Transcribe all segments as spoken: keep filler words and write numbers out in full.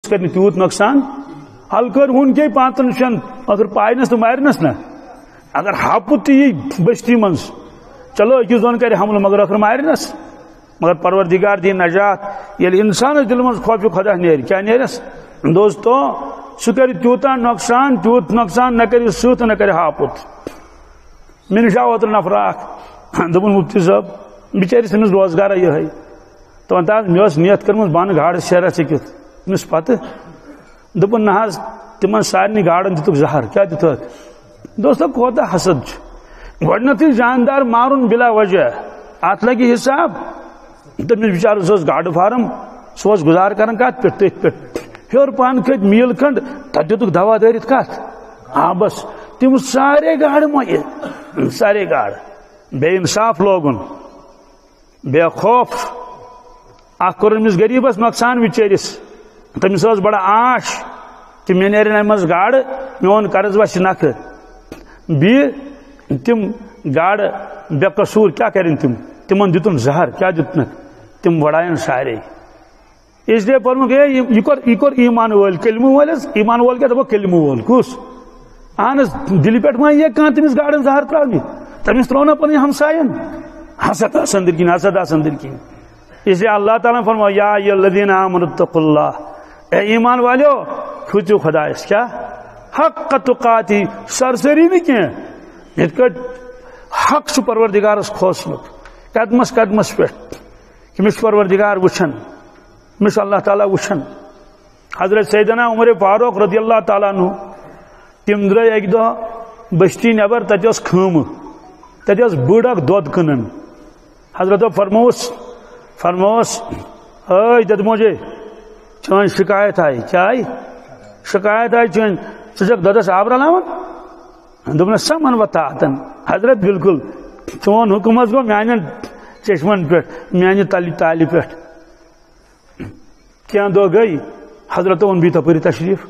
کرنے تیوت نقصان حل کر ہون کے پانچن شن اگر پائنس تو مارنس نا اگر ہاپت تی بستی من چلو اکس دون کر حمل مگر اخر مارنس مگر پروردگار دی نجات یل انسان دل من خوف خدا نیر کیا نیرس دوستو سہ کر تیوتا نقصان تیوت نقصان نہ کر سوت نہ کر ہاپت من شاہ اوتر نفر اخ دپن مفتی صاحب بچارس تمس روزگار یہ تو مے نیت کرم بان گاڑ شیرا چکت تمس پتہ دپن نہ تمن سارے گاڑن دتک زہر کیا دتک دوستو کوتا حسد گۄڈنیتھٕے جاندار مارن بلا وجہ ات لگی حساب تمس بچارس گاڑ فارم سہ گزار کران کت پہ تھی پہ ہور پان کھت میل کھنڈ تک دتک دوا دٲرِتھ کت ہاں بس تم سارے گاڑ مۄیہِ سارے گاڑ بے انصاف لوگن بے خوف اخ کور أمس غریبس نقصان بچٲرس تمس بڑا آش کہ مے نیرن امہ مز گاڑ میون قرض وس نکھٕ بیٚیہِ تم گاڑ بے قصور کیا کرن تم تمن دتن زہر کیا دتنک تم وڑائن سارے اس لیے پرمک یہ کور ایمان وول کلمہ وولس ایمان وول کیا دپو کلمہ وول کس اہن دل پہ ما یہ کان تمس گاڑن زہر تراونی تمس ترو نا پن ہمساین حسد آسن کن حسد آسن کن اس لیے اللہ تعالیٰ نے فرمایا یا ایھا الذین آمنوا اتقوا اللہ اے ایمان والو کھوتو خدایس کیا حق تقاتی سرسری نہیں کی یت کٹ حق چھ پروردگارس کھوسمت قدمس قدمس پہ کہ مس پروردگار وچھن مس اللہ تعالیٰ وچھن حضرت سیدنا عمر فاروق رضی اللہ تعالیٰ عنہ تم درے ایک دہ بستی نبر تت خم تت بڑ اخ دود کٕنان حضرت فرموس فرموس اے دد موجے چون شکایت آئی کیا آئی شکایت آئی چون ثک دودس آب رلاوان دپنس سمن و طاعتن حضرت بالکل چون حکم گو میان چشمن پہ میانہ تل تالہ پہ کیا دہ گئی حضرت اون بھی تپری تشریف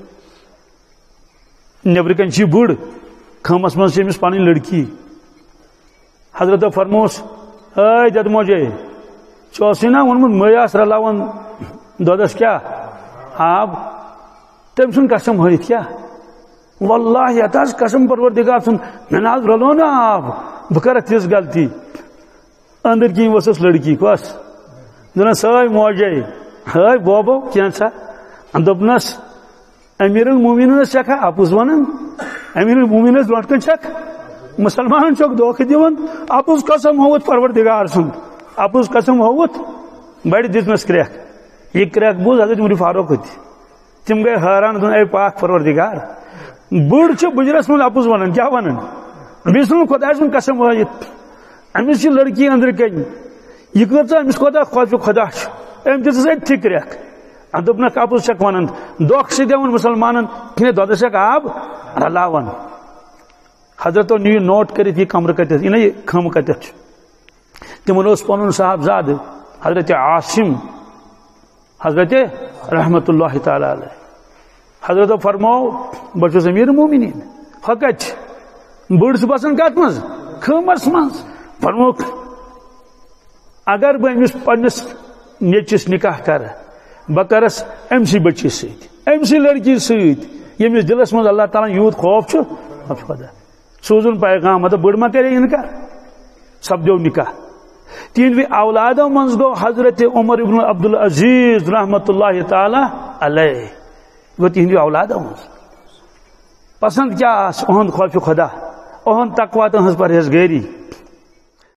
نبر کن چھ بڑ خمس من امس پن لڑکی حضرت فرموس اے دد موجے چوسی نا وونمت میاس رلاوان دودس کیا آب تم سن قسم ہتھ کیا واللہ یہ قسم پروردگار سن میں ناز رلو نا آب بہ کر تیس غلطی اندر کی وسس لڑکی کس دنس اے موجے اے بوبو کیا سا دپنس امیر المومنین چھکھا اپز ونان امیر المومنین برونٹ کن چھک مسلمان چھک دھوکہ دِوان اپز قسم ہوت پروردگار سن اپز قسم ہوت بڑ دتنس کریک یہ کریک بوز حضرت عمر فاروق تم گئے حیران دن اے پاک پروردگار بڑ چھ بجرس من اپز ونان کیا ونان بیس خدا سن قسم وائت امس چھ لڑکی اندر کن یہ کۭژاہ امس خدا خوف خدا ام دس اتھی کریک دپنک اپز چھک ونان دھوکہ چھ دِوان مسلمانن کہ دودس چھک آب رلاوان حضرتو نیو نوٹ کرت یہ کمر کتت یہ خم کتت تمن اس پن صاحبزاد حضرت عاصم حضرت رحمت اللہ تعالی علیہ حضرت فرماؤ بچس امیر مومنین حقت بڑ سے بسان کت مز خمس مز فرمو اگر بہ امس پنس نیچس نکاح کر بہ کرس ام سی بچس ست ام سی لڑکی ست یمس دلس مز اللہ تعالیٰ یوت خوف چھ خدا سوزن پیغام مطلب بڑ ما کرے انکار سپدو نکاح تینوی اولادوں منز گو حضرت عمر ابن عبدالعزیز رحمت اللہ تعالی علیہ گو تینوی اولادوں منز پسند کیا اہند خوف خدا اہند تقوی تہذ پرہیزگاری